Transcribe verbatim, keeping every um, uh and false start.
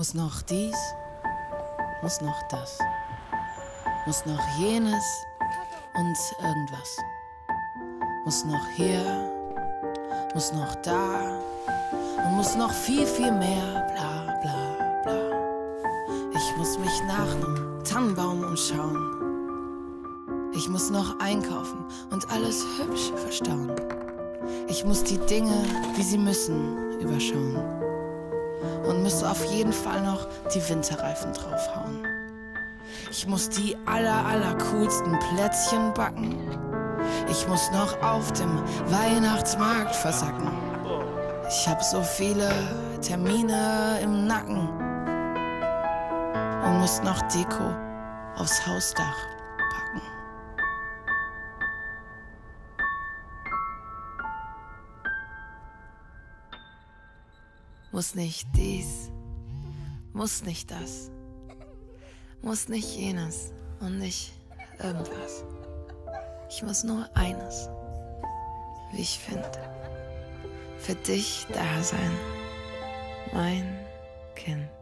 Muss noch dies, muss noch das, muss noch jenes und irgendwas. Muss noch hier, muss noch da und muss noch viel, viel mehr, bla bla bla. Ich muss mich nach einem Tannenbaum umschauen. Ich muss noch einkaufen und alles hübsch verstauen. Ich muss die Dinge, wie sie müssen, überschauen. Und muss auf jeden Fall noch die Winterreifen draufhauen. Ich muss die aller, aller coolsten Plätzchen backen. Ich muss noch auf dem Weihnachtsmarkt versacken. Ich hab so viele Termine im Nacken. Und muss noch Deko aufs Hausdach packen. Muss nicht dies, muss nicht das, muss nicht jenes und nicht irgendwas. Ich muss nur eines, wie ich finde, für dich da sein, mein Kind.